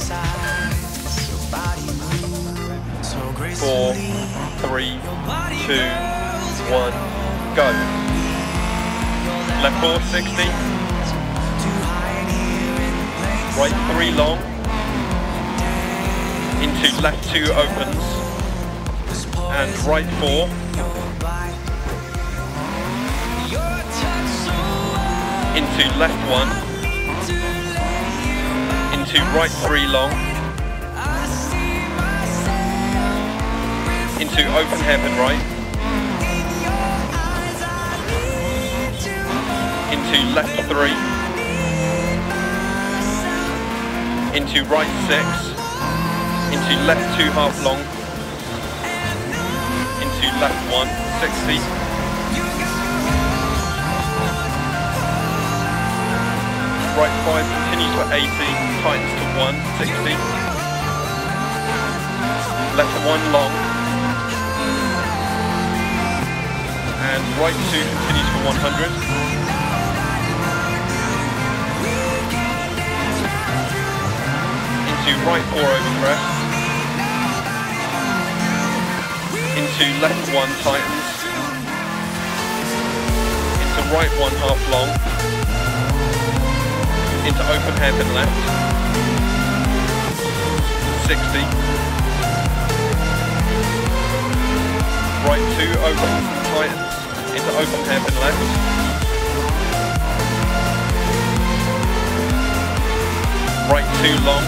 4, 3, 2, 1, go. Left 4, 60. Right 3 long. Into left 2 opens. And right 4. Into left 1. Into right 3 long. Into open hairpin right. Into left 3. Into right 6. Into left 2 half long. Into left 1, 60. Right 5 continues for 80, tightens to 1, 60. Left 1 long. And right 2 continues for 100. Into right 4 over crest. Into left 1 tightens. Into right 1 half long. Into open hairpin left. 60. Right 2 opens and tightens. Into open hairpin left. Right 2 long.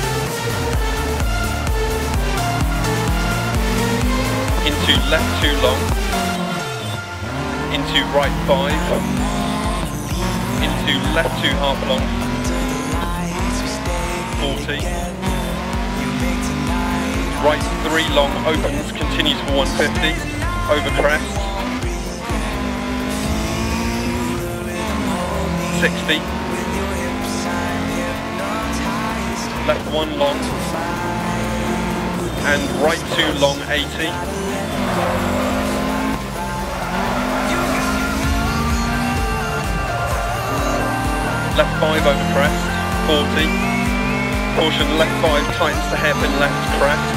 Into left 2 long. Into right 5. Into left 2 half long. 40. Right 3 long opens, continues for 150. Over crest. 60. Left 1 long. And right 2 long, 80. Left 5 over crest, 40. Caution, left 5 tightens to hairpin left crest.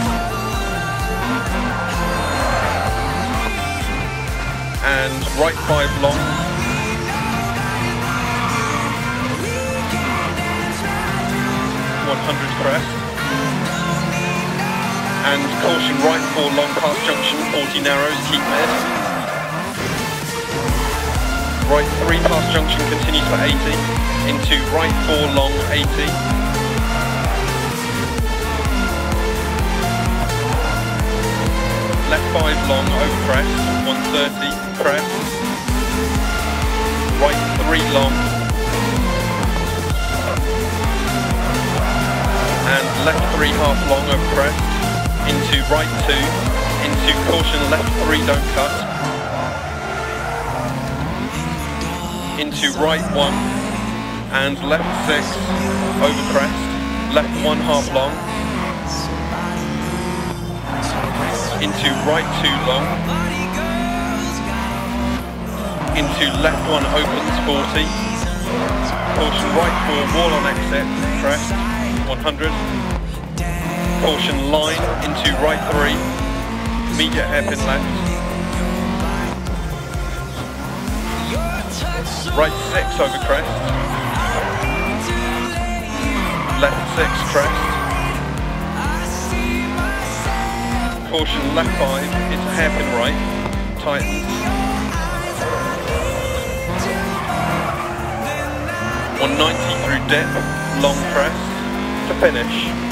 And right 5 long. Crest. And caution, right 4 long past junction, 40 narrows, keep mid. Right 3 past junction continues for 80. Into right 4 long, 80. Left 5 long over crest, 130, crest. Right 3 long. And left 3 half long over crest. Into right 2. Into caution, left 3 don't cut. Into right 1. And left 6 over crest. Left 1 half long. Into right 2 long. Into left 1 opens, 40. Caution, right 4 wall on exit, crest, 100. Caution, line into right 3. Immediate hairpin left. Right 6 over crest. Left 6 crest. Caution, left 5 into hairpin right, tightens. 190 through dip, long crest to finish.